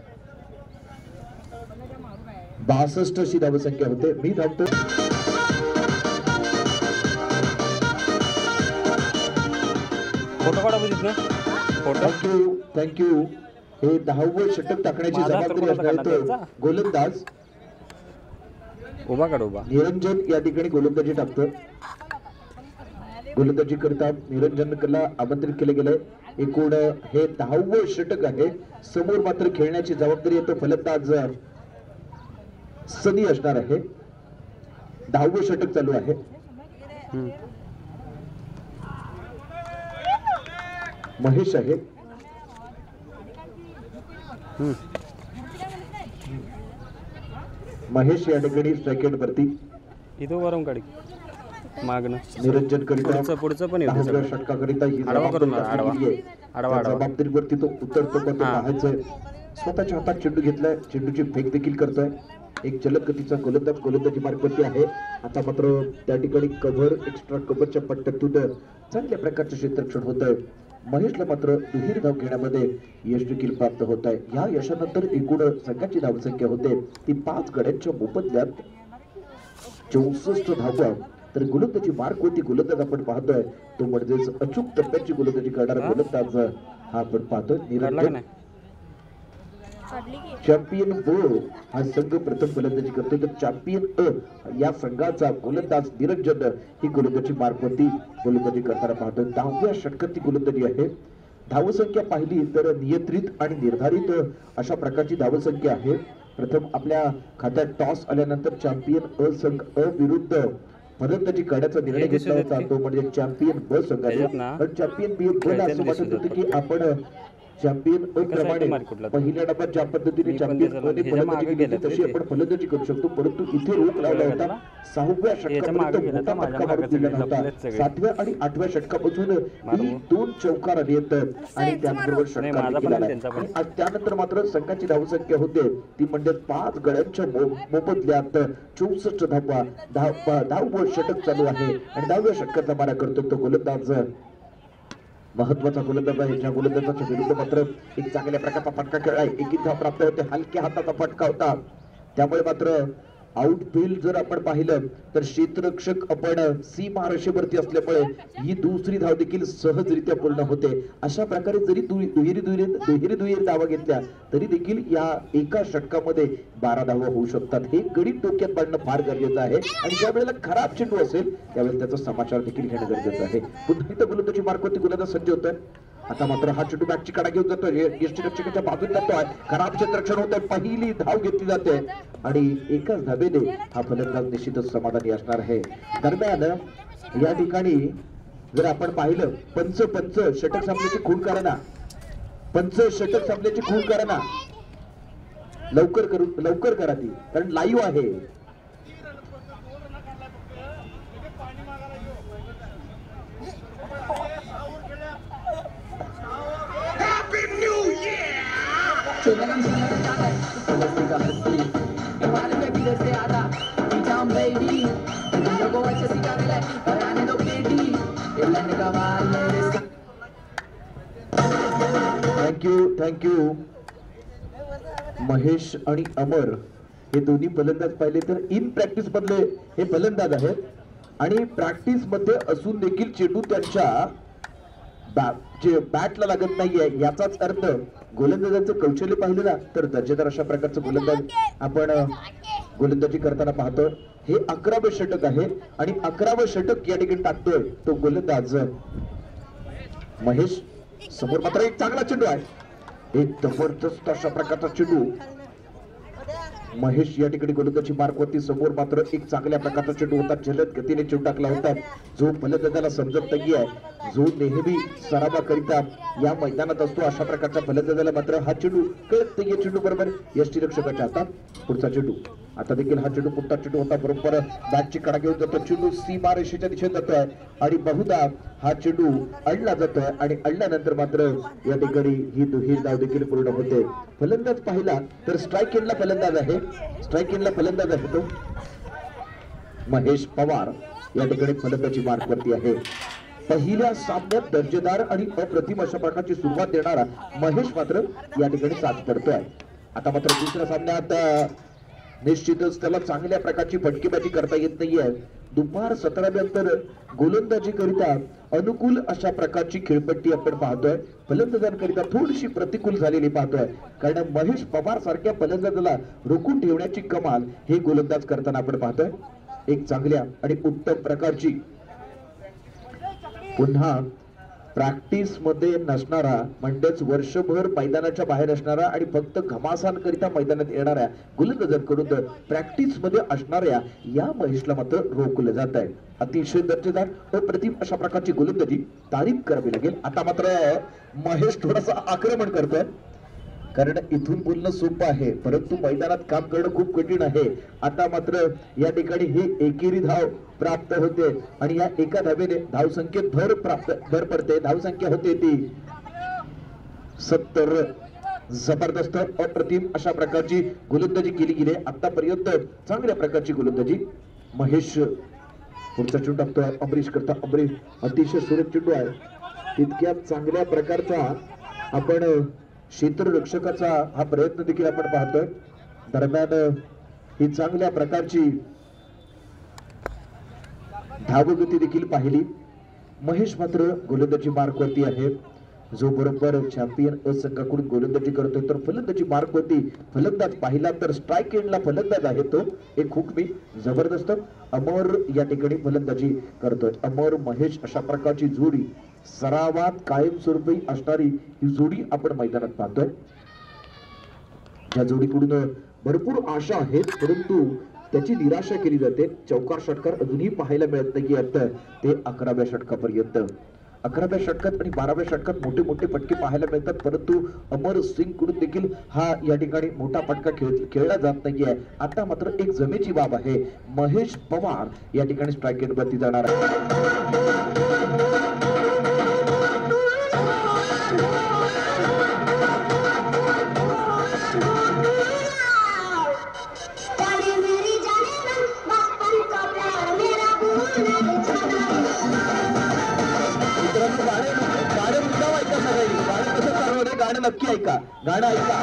62 अशी धावसंख्या होते. मी धावतो थँक्यू. हे 10वे षटक टाकण्याची जबाबदारी असणार गोलंदाज निरंजन या ठिकाणी गोलंदाजी टाकतो. गोलंदाजी करता निरंजनला आमंत्रित केले गेले. एकूण हे 10वे षटक आहे. समोर मात्र खेळण्याची जबाबदारी येतो फलंदाज सनी असणार आहे. 10वे षटक चालू आहे. महेश आहे. महेश या ठिकाणी स्ट्राइक वरती निरंजन करिता पुढचं पण षटकाकरिता ही जबाबदारीवरती तो उतरतो पण तो पाहायचंय. स्वतःच्या हातात चेंडू घेतलाय, चेंडूची फेक देखील करतोय. एक जलद गतीचा गोलंदाज गोलंदाजी मार्गवरती आहे. आता मात्र त्या ठिकाणी कव्हर एक्स्ट्रा कव्हरच्या पट्ट्यातून चांगल्या प्रकारचं क्षेत्ररक्षण होत आहे. महेशला मात्र दुहेरी धाव घेण्यामध्ये यश देखील प्राप्त होत आहे. या यशानंतर एकूण संघाची धावसंख्या होते ती 5 गड्यांच्या मोबदल्यात 64 धावा. तर गोलंदाजी मार्क होती गोलंदाज आपण पाहतोय तो म्हणजेच अचूक टप्प्याची गोलंदाजी करणारा गोलंदाज हा आपण पाहतोय. निरंजन चॅम्पियन ब हा संघ प्रथम गोलंदाजी करतोय तर चॅम्पियन अ या संघाचा गोलंदाज निरंजन ही गोलंदाजी मार्फती गोलंदाजी करताना पाहतोय. 10व्या षटकात ती गोलंदाजी आहे. धावसंख्या पाहिली तर नियंत्रित आणि निर्धारित अशा प्रकारची धावसंख्या आहे. प्रथम आपल्या खात्यात टॉस आल्यानंतर चॅम्पियन अ संघ अ विरुद्ध फलंदाजी करण्याचा निर्णय घेतला होता तो म्हणजे चॅम्पियन ब संघाने. पण चॅम्पियन बी ब असं वाटत होतं की आपण चॅम्पियन अ प्रमाणे पहिल्या डब्यात ज्या पद्धतीने चॅम्पियन अ ने फलंदाजी केली तशी आपण फलंदाजी करू शकतो, परंतु इथे रोख लावला होता. 6व्या षटकापर्यंत मोठा फटका मारून दिला नव्हता. 7व्या आणि 8व्या षटकापासून ही 2 चौकार आली आहेत आणि त्याबरोबर षटकार देखील आला आणि त्यानंतर मात्र संघाची धावसंख्या होते ती म्हणजे 5 गड्यांच्या मोबदल्यात 64 धावा. 10वे षटक चालू आहे आणि 10व्या षटकाचा मारा करतो तो गोलंदाज महत्वाचा गोलंदाज आहे. ज्या गोलंदाजाच्या विरुद्ध मात्र एक चांगल्या प्रकारचा फटका खेळलाय. एक धाव प्राप्त होते. हलक्या हाताचा फटका होता त्यामुळे मात्र आउटफील्ड जर आपण पाहिलं तर क्षेत्ररक्षक आपण सीमा रेषेवरती असल्यामुळे ही दुसरी धाव देखील सहजरित्या पूर्ण होते. अशा प्रकारे जरी दुहेरी धावा घेतल्या तरी देखील या एका षटकामध्ये 12 धावा होऊ शकतात. हे गणित डोक्यात बांधणं फार गरजेचं आहे आणि ज्या वेळेला खराब चेंडू असेल त्यावेळेला त्याचा समाचार देखील घेणं गरजेचं आहे. पुन्हा इथं गोलंदाजी मार्फत गोलंदाज सज्ज होतोय. आता मात्र हा चेंडू बॅटची कडा घेऊन जातोय. यष्टीरक्षकाच्या बाजूने जातोय. खराब क्षेत्ररक्षण होतंय. पहिली धाव घेतली जाते आणि एकाच धावेने हा फलंदाज निश्चितच समाधानी असणार आहे. दरम्यान या ठिकाणी जर आपण पाहिलं पंच षटक संपल्याची खूण करा ना. पंच षटक संपल्याची खूण करा ना. लवकर करा ती कारण लाईव्ह आहे. थँक्यू. महेश आणि अमर हे दोन्ही फलंदाज पाहिले तर इन प्रॅक्टिस मधले हे फलंदाज आहेत आणि प्रॅक्टिस मध्ये असून देखील चेंडू त्यांच्या बॅटला लागत नाहीये याचाच अर्थ गोलंदाजाचं कौशल्य पाहिलं ना तर दर्जेदार अशा प्रकारचं गोलंदाज आपण गोलंदाजी करताना पाहतो. हे 11वे षटक आहे आणि 11वे षटक या ठिकाणी टाकतोय तो गोलंदाज महेश. समोर मात्र एक चांगला चेंडू आहे. एक जबरदस्त अशा प्रकारचा चेंडू महेश या ठिकाणी गोलंदाजी मार्कवरती. समोर मात्र एक चांगल्या प्रकारचा चेंडू होता, जलद गतीने चेंडू टाकला होता. जो फलंदाजाला समजत नाहीये, जो नेहमी सरावाकरिता या मैदानात असतो, अशा प्रकारच्या फलंदाजाला मात्र हा चेंडू कळत नाहीये. चेंडू बरोबर यष्टीरक्षकाच्या हातात. पुढचा चेंडू आता देखील हा चेंडू पुढचा चेंडू होता, बरोबर बॅटची कडा घेऊन जातो. चेंडू सीमा रेषेच्या दिशेने जातोय आणि बहुधा हा चेंडू अडला जातोय आणि अडल्यानंतर मात्र या ठिकाणी ही दुहेरी धाव देखील पूर्ण होते. फलंदाज पाहिला तर स्ट्राईक एंडला फलंदाज आहे, स्ट्राईक एंडला फलंदाज आहे तो महेश पवार या ठिकाणी फलंदाजी मार्कवरती आहे. पहिल्या सामन्यात दर्जेदार आणि अप्रतिम अशा प्रकारची सुरुवात देणारा महेश मात्र या ठिकाणी साथ पडतोय. आता मात्र दुसऱ्या सामन्यात निश्चितच त्याला चांगल्या प्रकारची फटकेबाजी करता येत नाहीये. दुपार 17 नंतर गोलंदाजी करिता अनुकूल अशा प्रकारची खेळपट्टी आपण पाहतोय, फलंदाजांकरिता थोडीशी प्रतिकूल झालेली पाहतोय. कारण महेश पवार सारख्या फलंदाजाला रोखून ठेवण्याची कमाल हे गोलंदाज करताना आपण पाहतोय. एक चांगल्या आणि उत्तम प्रकारची पुन्हा प्रॅक्टिस मध्ये नसणारा, म्हणजेच वर्षभर मैदानाच्या बाहेर असणारा आणि फक्त घमासांकरिता मैदानात येणाऱ्या गोलंदाजांकडून प्रॅक्टिस मध्ये असणाऱ्या या महेशला मात्र रोखलं जात आहे. अतिशय दर्जेदार अप्रतिम अशा प्रकारची गोलंदाजी तारीफ करावी लागेल. आता मात्र महेश थोडासा आक्रमण करतोय, कारण इथून बोलणं सोपं आहे परंतु मैदानात काम करणं खूप कठीण आहे. आता मात्र या ठिकाणी ही एकेरी धाव प्राप्त होते आणि या एका धावेने धावसंख्येत भर पडते. धावसंख्या होते ती 70. जबरदस्त अप्रतिम अशा प्रकारची गोलंदाजी केली गेली आतापर्यंत. चांगल्या प्रकारची गोलंदाजी महेश. पुढचा चेंडू टाकतोय अमरीश करता. अमरीश अतिशय सुरेख चेंडू आहे, तितक्या चांगल्या प्रकारचा आपण क्षेत्ररक्षकाचा हा प्रयत्न देखील आपण पाहतोय. दरम्यान ही चांगल्या प्रकारची धावगती देखील पाहिली. महेश मात्र गोलंदाजी मार्कवरती आहे, जो बरोबर चॅम्पियन अ संघाकडून गोलंदाजी करतोय. तर फलंदाजी मार्कवरती फलंदाज पाहिला तर स्ट्राईक एंडला फलंदाज आहे तो एक हुकमी. जबरदस्त अमर या ठिकाणी फलंदाजी करतोय. अमर महेश अशा प्रकारची जोडी सरावात कायमस्वरूपी असणारी ही जोडी आपण मैदानात पाहतोय. या जोडीकडून भरपूर आशा आहेत परंतु त्याची निराशा केली जाते. चौकार षटकार अजूनही पाहायला मिळत नाही आता ते 11व्या षटकापर्यंत. 11व्या षटकात आणि 12व्या षटकात मोठे मोठे फटके पाहायला मिळतात परंतु अमर सिंग कडून देखील हा या ठिकाणी मोठा फटका खेळला जात नाहीये. आता मात्र एक जमेची बाब आहे. महेश पवार या ठिकाणी स्ट्राईक एंडवरती जाणार आहे. गाणं नक्की ऐका, गाणं ऐका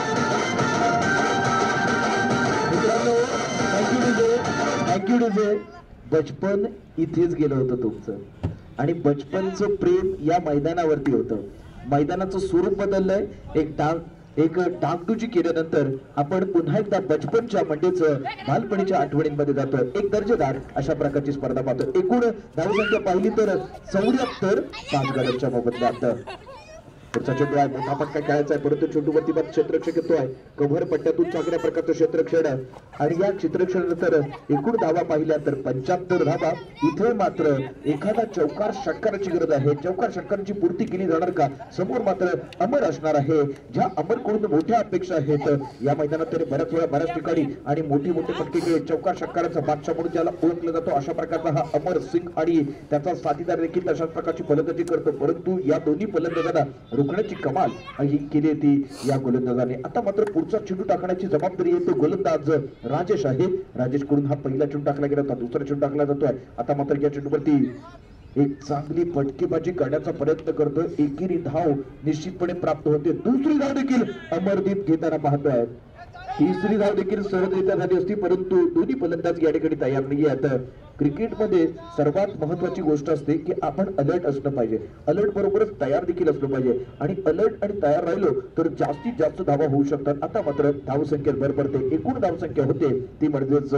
मित्रांनो. Thank you DJ. बचपन इथेच गेलं होतं तुमचं आणि बचपनचं प्रेम या मैदानावरती होतं. मैदानाचं स्वरूप बदललंय. एक डागडुजी केल्यानंतर आपण पुन्हा एकदा बचपनच्या म्हणजेच बालपणीच्या आठवणींमध्ये जातोय. एक दर्जेदार अशा प्रकारची स्पर्धा पाहतो. एकूण धावसंख्या पाहिली तर 74 5 गड्यांच्या मोबदल्यात. पुढचा चेंडू आहे, मोठा फटका खेळायचा आहे परंतु चेंडूवरती बाद क्षेत्ररक्षक येतोय. कव्हर पट्ट्यातून चांगल्या प्रकारचं क्षेत्ररक्षण आणि या क्षेत्ररक्षणानंतर एकूण धावा पाहिल्या तर 75 धावा. इथे मात्र एखादा चौकार षटकाराची गरज आहे. चौकार षटकाराची पूर्ती केली जाणार का? समोर मात्र अमर असणार आहे, ज्या अमरकडून मोठ्या अपेक्षा आहेत. या मैदानात तरी बऱ्याच वेळा बऱ्याच ठिकाणी आणि मोठे मोठे फटके खेळ चौकार षटकाराचा बादशाह म्हणून ज्याला ओळखला जातो अशा प्रकारचा हा अमर सिंग आणि त्याचा साथीदार देखील तशाच प्रकारची फलंदाजी करतो. परंतु या दोन्ही फलंदाजांना रोखण्याची कमाल ही केली ती या गोलंदाजाने. आता मात्र पुढचा चेंडू टाकण्याची जबाबदारी येतो गोलंदाज राजेश आहे. राजेश कडून हा पहिला चेंडू टाकला गेला होता, दुसरा चेंडू टाकला जातोय. आता मात्र या चेंडूवरती एक चांगली फटकेबाजी करण्याचा प्रयत्न करतोय. एकेरी धाव निश्चितपणे प्राप्त होते. दुसरी धाव देखील अमरदीप घेताना पाहतोय. तिसरी धाव देखील सहजरित्या झाली असती परंतु दोन्ही फलंदाज या ठिकाणी तयार नाही आहेत. क्रिकेटमध्ये सर्वात महत्वाची गोष्ट असते की आपण अलर्ट असलं पाहिजे. अलर्ट बरोबरच तयार देखील असलं पाहिजे आणि अलर्ट आणि तयार राहिलो तर जास्तीत जास्त धावा होऊ शकतात. आता मात्र धावसंख्येत भर पडते. एकूण धावसंख्या होते ती म्हणजेच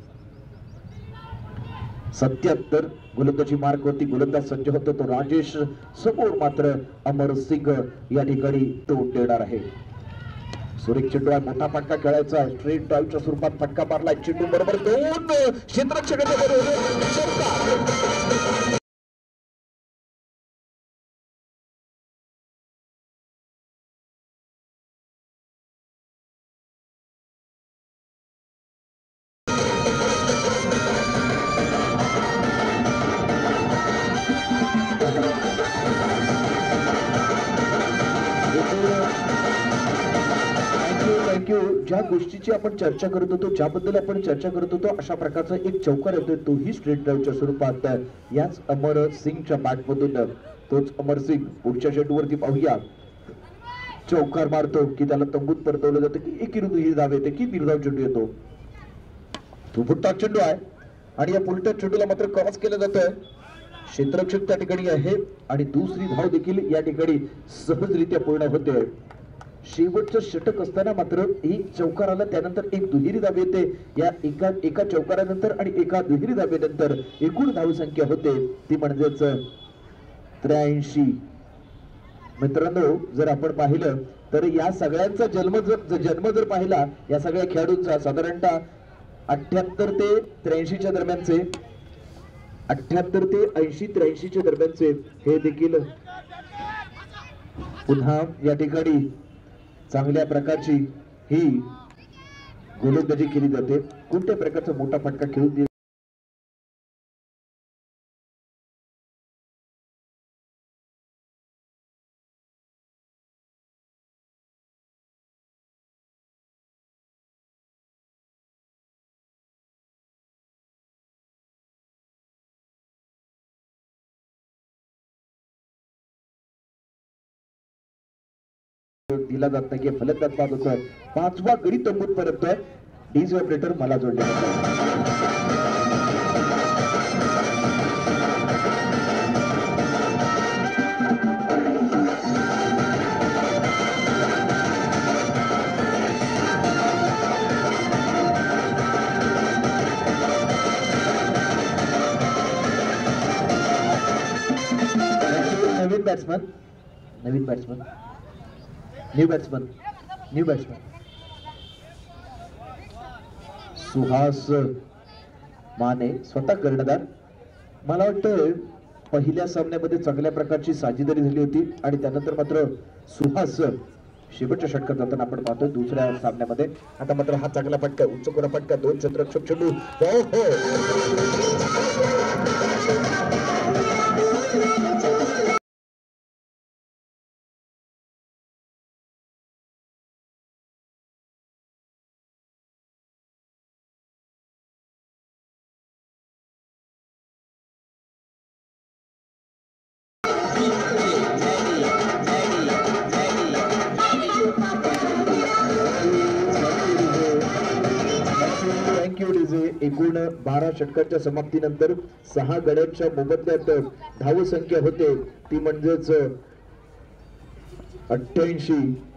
77. गोलंदाजी मार्कवरती गोलंदाज सज्ज होतो तो राजेश. समोर मात्र अमर सिंग या ठिकाणी तो देणार आहे. सुरेख चेंडू आहे, मोठा फटका खेळायचा आहे, स्ट्रेट ड्राईव्हच्या स्वरूपात फटका मारलाय, चेंडू बरोबर 2 क्षेत्ररक्षकाच्या बरोबर चौकार. ज्या गोष्टीची आपण चर्चा करत होतो, ज्याबद्दल आपण चर्चा करत होतो, अशा प्रकारचा एक चौकार येतोय, तोही स्ट्रेट ड्राईव्हच्या स्वरूपात. याच अमर सिंगच्या बॅटमधून तोच अमर सिंग पुढच्या चेंडूवरती पाहूया, चौकार मारतो की त्याला तंबूत परतवलं जातं की एकी धाव येते की निर्धाव चेंडू येतो. तो फुटता चेंडू आहे आणि या फुलट्या चेंडूला मात्र क्रॉस केलं जातंय. क्षेत्ररक्षक त्या ठिकाणी आहे आणि दुसरी धाव देखील या ठिकाणी सहजरित्या पूर्ण होते. शेवटचं षटक असताना मात्र एक चौकार आला, त्यानंतर एक दुहेरी धाव येते. या एका चौकारानंतर आणि एका दुहेरी धावेनंतर एकूण धावसंख्या होते ती म्हणजेच 83. मित्रांनो, जर आपण पाहिलं तर या सगळ्यांचा जन्म जर पाहिला, या सगळ्या खेळाडूंचा साधारणतः 78 ते 83च्या दरम्यानचे, 78 ते 80 83च्या दरम्यानचे हे देखील पुन्हा या ठिकाणी चांगल्या प्रकारची ही गोलंदाजी केली जाते. कोणत्या प्रकारचा मोठा फटका खेळून दिला जात नाही, फलंदाज बाद होतोय. 5वा गडी तंबूत परततोय. डीजे ऑपरेटर मला जोडले. नवीन batsman new batsman Suhas Mane, स्वतः कर्णधार. मला वाटतं पहिल्या सामन्यामध्ये चांगल्या प्रकारची साजेदारी झाली होती आणि त्यानंतर मात्र सुहास शेवटच्या षटकात जाताना आपण पाहतोय. दुसऱ्या सामन्यामध्ये आता मात्र हा चांगला फटका, उंच कोरा फटका, 2 क्षेत्ररक्षक चेंडू. एकूण 12 षटकांच्या समाप्तीनंतर 6 गड्यांच्या मोबदल्यात धावसंख्या होते ती म्हणजेच 88.